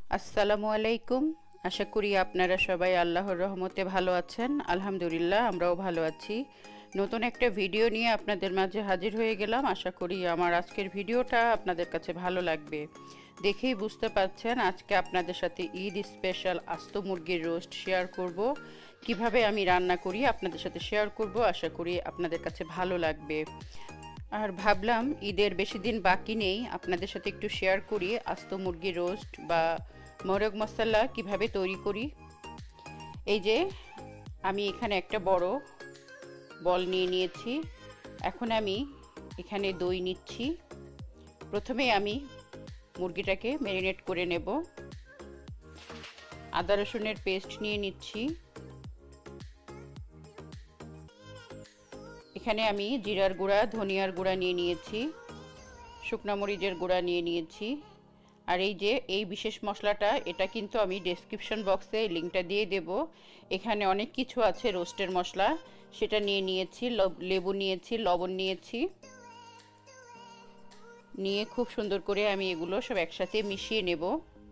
আসসালামু আলাইকুম। আশা করি আপনারা সবাই আল্লাহর রহমতে ভালো আছেন। আলহামদুলিল্লাহ আমরাও ভালো আছি। নতুন একটা ভিডিও নিয়ে আপনাদের মাঝে হাজির হয়ে গেলাম। আশা করি আমার আজকের ভিডিওটা আপনাদের কাছে ভালো লাগবে। দেখেই বুঝতে পারছেন আজকে আপনাদের সাথে ঈদ স্পেশাল আস্ত মুরগির রোস্ট শেয়ার করব। কিভাবে আমি রান্না করি আপনাদের সাথে শেয়ার করব। আশা করি আপনাদের কাছে ভালো লাগবে। আর ভাবলাম ঈদের বেশি দিন বাকি নেই, আপনাদের সাথে একটু শেয়ার করি আস্ত মুরগির রোস্ট বা মোরগ মশলা কিভাবে তৈরি করি। এই যে আমি এখানে একটা বড় বল নিয়ে নিয়েছি। এখন আমি এখানে দই নিচ্ছি। প্রথমে আমি মুরগিটাকে ম্যারিনেট করে নেব। আদা রসুনের পেস্ট নিয়ে নিচ্ছি। এখানে আমি জিরার গুঁড়া, ধনিয়ার গুঁড়া নিয়ে নিয়েছি, শুকনো মরিচের গুঁড়া নিয়ে নিয়েছি। আর এই যে এই বিশেষ মশলাটা, এটা কিন্তু আমি ডেসক্রিপশন বক্সে লিঙ্কটা দিয়ে দেব। এখানে অনেক কিছু আছে রোস্টের মশলা, সেটা নিয়ে নিয়েছি। লেবু নিয়েছি, লবণ নিয়েছি, নিয়ে খুব সুন্দর করে আমি এগুলো সব একসাথে মিশিয়ে নেব।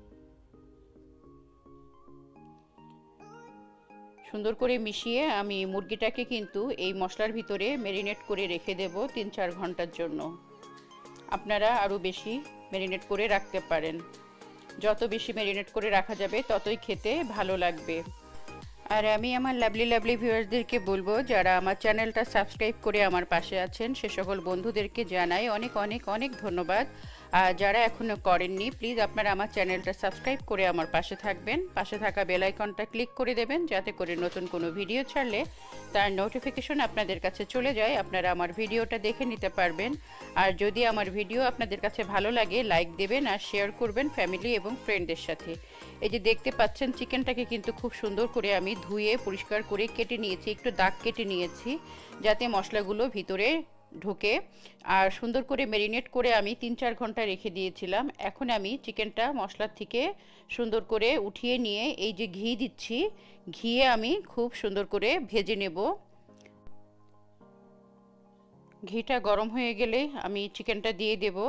সুন্দর করে মিশিয়ে আমি মুরগিটাকে কিন্তু এই মশলার ভিতরে ম্যারিনেট করে রেখে দেব 3-4 ঘন্টার জন্য। আপনারা আরও বেশি ম্যারিনেট করে রাখতে পারেন। যত বেশি ম্যারিনেট করে রাখা যাবে ততই খেতে ভালো লাগবে। আর আমি আমার লাভলি ভিউয়ার্সদেরকে বলবো, যারা আমার চ্যানেলটা সাবস্ক্রাইব করে আমার পাশে আছেন সে সকল বন্ধুদেরকে জানাই অনেক অনেক অনেক ধন্যবাদ। আর যারা এখনও করেননি, প্লিজ আপনারা আমার চ্যানেলটা সাবস্ক্রাইব করে আমার পাশে থাকবেন। পাশে থাকা বেল আইকনটা ক্লিক করে দেবেন, যাতে করে নতুন কোনো ভিডিও ছাড়লে তার নোটিফিকেশন আপনাদের কাছে চলে যায়, আপনারা আমার ভিডিওটা দেখে নিতে পারবেন। আর যদি আমার ভিডিও আপনাদের কাছে ভালো লাগে, লাইক দেবেন আর শেয়ার করবেন ফ্যামিলি এবং ফ্রেন্ডদের সাথে। এই যে দেখতে পাচ্ছেন চিকেনটাকে কিন্তু খুব সুন্দর করে আমি ধুয়ে পরিষ্কার করে কেটে নিয়েছি, একটু দাগ কেটে নিয়েছি যাতে মশলাগুলো ভিতরে ঢোকে। আর সুন্দর করে ম্যারিনেট করে আমি 3-4 ঘন্টা রেখে দিয়েছিলাম। এখন আমি চিকেনটা মশলার থেকে সুন্দর করে উঠিয়ে নিয়ে এই যে ঘি দিচ্ছি, ঘিয়ে আমি খুব সুন্দর করে ভেজে নেব। ঘিটা গরম হয়ে গেলে আমি চিকেনটা দিয়ে দেব।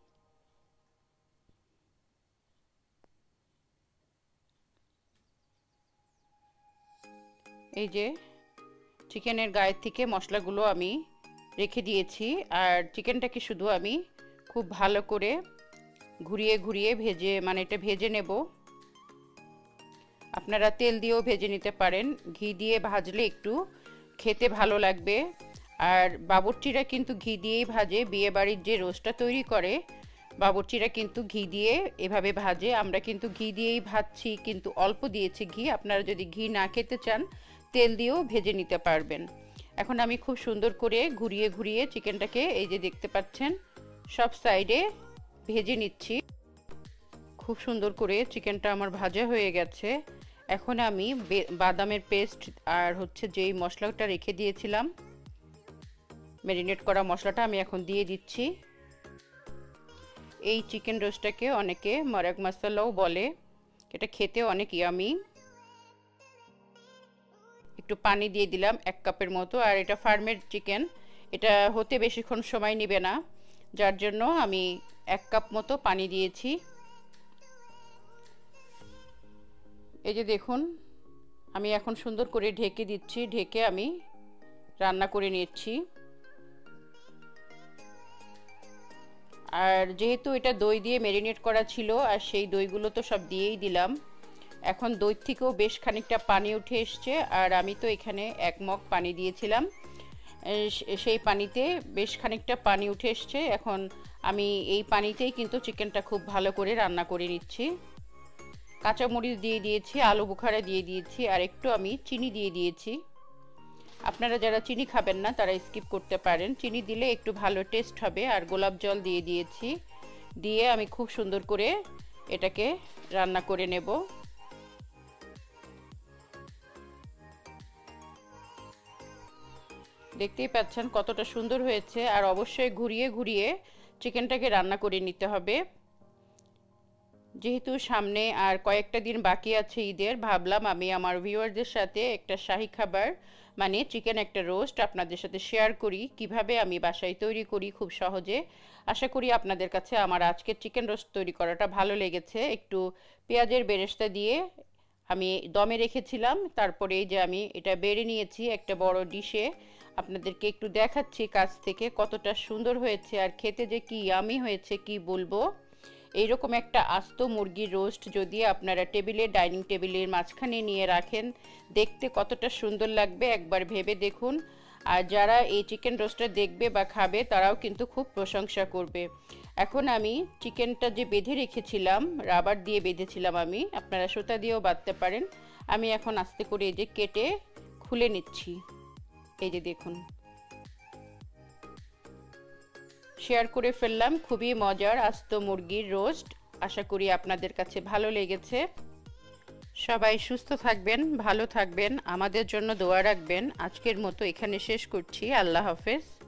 এই যে চিকেনের গায়ের থেকে মশলাগুলো আমি রেখে দিয়েছি। আর চিকেনটাকে শুধু আমি খুব ভালো করে ঘুরিয়ে ঘুরিয়ে ভেজে, মানে এটা ভেজে নেব। আপনারা তেল দিয়েও ভেজে নিতে পারেন, ঘি দিয়ে ভাজলে একটু খেতে ভালো লাগবে। আর বাবুর্চিরা কিন্তু ঘি দিয়েই ভাজে, বিয়ে বাড়ির যে রোস্টটা তৈরি করে বাবুর্চিরা কিন্তু ঘি দিয়ে এভাবে ভাজে। আমরা কিন্তু ঘি দিয়েই ভাজছি, কিন্তু অল্প দিয়েছি ঘি। আপনারা যদি ঘি না খেতে চান তেল দিয়েও ভেজে নিতে পারবেন। এখন আমি খুব সুন্দর করে ঘুরিয়ে ঘুরিয়ে চিকেনটাকে, এই যে দেখতে পাচ্ছেন, সব সাইডে ভেজে নিচ্ছি। খুব সুন্দর করে চিকেনটা আমার ভাজা হয়ে গেছে। এখন আমি বাদামের পেস্ট আর হচ্ছে যেই মশলাটা রেখে দিয়েছিলাম, ম্যারিনেট করা মশলাটা আমি এখন দিয়ে দিচ্ছি। এই চিকেন রোস্টটাকে অনেকে মরগ মশলাও বলে, এটা খেতে অনেক ইয়ামি। একটু পানি দিয়ে দিলাম 1 কাপের মতো। আর এটা ফার্মের চিকেন, এটা হতে বেশিক্ষণ সময় নেবে না, যার জন্য আমি 1 কাপ মতো পানি দিয়েছি। এই যে দেখুন, আমি এখন সুন্দর করে ঢেকে দিচ্ছি, ঢেকে আমি রান্না করে নিচ্ছি। আর যেহেতু এটা দই দিয়ে ম্যারিনেট করা ছিল, আর সেই দইগুলো তো সব দিয়েই দিলাম। এখন দই থেকেও বেশ খানিকটা পানি উঠে এসছে। আর আমি তো এখানে 1 মগ পানি দিয়েছিলাম, সেই পানিতে বেশ খানিকটা পানি উঠে এসছে। এখন আমি এই পানিতেই কিন্তু চিকেনটা খুব ভালো করে রান্না করে নিচ্ছি। কাঁচামরিচ দিয়ে দিয়েছি, আলু বোখারা দিয়ে দিয়েছি, আর একটু আমি চিনি দিয়ে দিয়েছি। আপনারা যারা চিনি খাবেন না তারা স্কিপ করতে পারেন, চিনি দিলে একটু ভালো টেস্ট হবে। আর গোলাপ জল দিয়ে দিয়েছি, দিয়ে আমি খুব সুন্দর করে এটাকে রান্না করে নেব। দেখতেই পাচ্ছেন কতটা সুন্দর হয়েছে। আর অবশ্যই ঘুরিয়ে ঘুরিয়ে চিকেনটাকে রান্না করে নিতে হবে। যেহেতু সামনে আর কয়েকটা দিন বাকি আছে ঈদের, ভাবলাম আমি আমার ভিউয়ারদের সাথে একটা শাহী খাবার মানে চিকেন একটা রোস্ট আপনাদের সাথে শেয়ার করি কিভাবে আমি বাসায় তৈরি করি খুব সহজে। আশা করি আপনাদের কাছে আমার আজকের চিকেন রোস্ট তৈরি করাটা ভালো লেগেছে। একটু পেঁয়াজের বেরেস্তা দিয়ে আমি দমে রেখেছিলাম, তারপরে এই যে আমি এটা বেড়ে নিয়েছি একটা বড় ডিশে। আপনাদেরকে একটু দেখাচ্ছি কাছ থেকে কতটা সুন্দর হয়েছে, আর খেতে যে কি ইয়ামি হয়েছে কি বলবো। এইরকম একটা আস্ত মুরগির রোস্ট যদি আপনারা টেবিলে, ডাইনিং টেবিলের মাঝখানে নিয়ে রাখেন, দেখতে কতটা সুন্দর লাগবে একবার ভেবে দেখুন। আর যারা এই চিকেন রোস্টটা দেখবে বা খাবে তারাও কিন্তু খুব প্রশংসা করবে। এখন আমি চিকেনটা যে বেঁধে রেখেছিলাম, রাবার দিয়ে বেঁধেছিলাম আমি, আপনারা সুতা দিয়েও বাঁধতে পারেন। আমি এখন আস্তে করে এই যে কেটে খুলে নিচ্ছি। এই যে দেখুন, শেয়ার করে ফেললাম খুবই মজার আস্ত মুরগির রোস্ট। আশা করি আপনাদের কাছে ভালো লেগেছে। সবাই সুস্থ থাকবেন, ভালো থাকবেন, আমাদের জন্য দোয়া রাখবেন। আজকের মতো এখানে শেষ করছি। আল্লাহ হাফেজ।